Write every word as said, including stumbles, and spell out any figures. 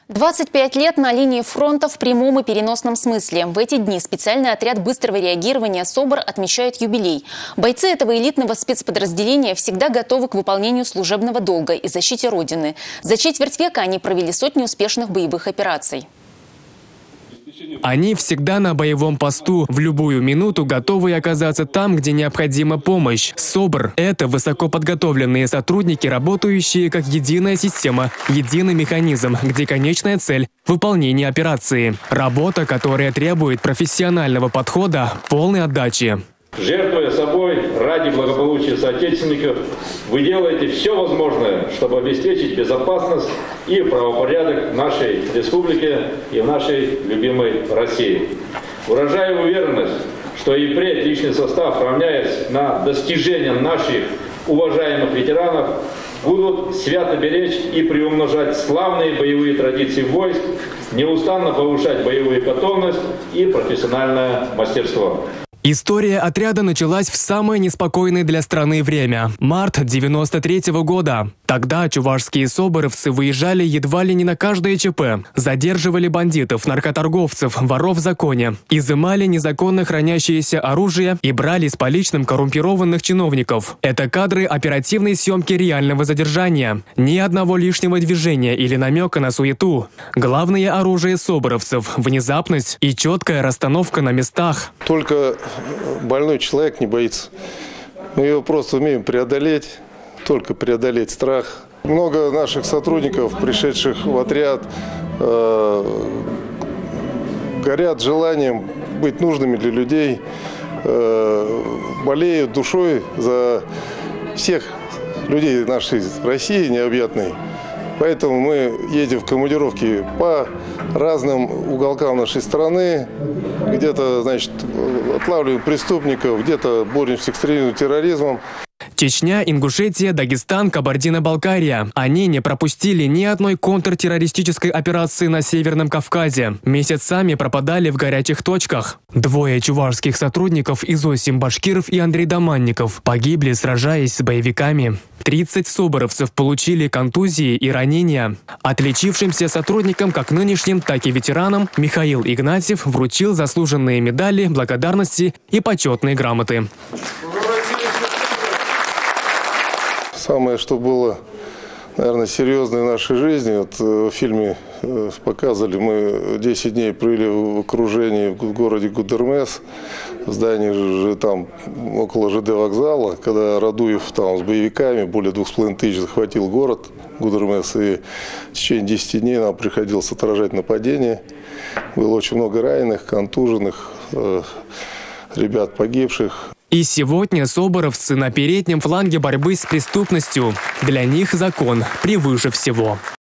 двадцать пять лет на линии фронта в прямом и переносном смысле. В эти дни специальный отряд быстрого реагирования «СОБР» отмечает юбилей. Бойцы этого элитного спецподразделения всегда готовы к выполнению служебного долга и защите Родины. За четверть века они провели сотни успешных боевых операций. Они всегда на боевом посту, в любую минуту готовы оказаться там, где необходима помощь. СОБР – это высокоподготовленные сотрудники, работающие как единая система, единый механизм, где конечная цель – выполнение операции. Работа, которая требует профессионального подхода, полной отдачи. Жертвуя собой ради благополучия соотечественников, вы делаете все возможное, чтобы обеспечить безопасность и правопорядок в нашей республике и в нашей любимой России. Выражаю уверенность, что и впредь личный состав, равняясь на достижения наших уважаемых ветеранов, будут свято беречь и приумножать славные боевые традиции войск, неустанно повышать боевую готовность и профессиональное мастерство. История отряда началась в самое неспокойное для страны время – март девяносто третьего года. Тогда чувашские соборовцы выезжали едва ли не на каждое ЧП, задерживали бандитов, наркоторговцев, воров в законе, изымали незаконно хранящееся оружие и брали с поличным коррумпированных чиновников. Это кадры оперативной съемки реального задержания. Ни одного лишнего движения или намека на суету. Главное оружие соборовцев – внезапность и четкая расстановка на местах. Только больной человек не боится. Мы его просто умеем преодолеть, только преодолеть страх. Много наших сотрудников, пришедших в отряд, э, горят желанием быть нужными для людей, э, болеют душой за всех людей нашей России необъятной. Поэтому мы едем в командировки по разным уголкам нашей страны. Где-то, значит, отлавливаем преступников, где-то боремся с экстремизмом, терроризмом. Чечня, Ингушетия, Дагестан, Кабардино-Балкария. Они не пропустили ни одной контртеррористической операции на Северном Кавказе. Месяцами пропадали в горячих точках. Двое чувашских сотрудников Изосим Башкиров и Андрей Доманников погибли, сражаясь с боевиками. тридцать соборовцев получили контузии и ранения. Отличившимся сотрудникам, как нынешним, так и ветеранам, Михаил Игнатьев вручил заслуженные медали, благодарности и почетные грамоты. Самое, что было, наверное, серьезное в нашей жизни, вот в фильме показывали, мы десять дней провели в окружении в городе Гудермес, в здании там около ЖД вокзала, когда Радуев там с боевиками более двух с половиной тысяч захватил город Гудермес, и в течение десяти дней нам приходилось отражать нападение. Было очень много раненых, контуженных, ребят погибших. И сегодня соборовцы на переднем фланге борьбы с преступностью. Для них закон превыше всего.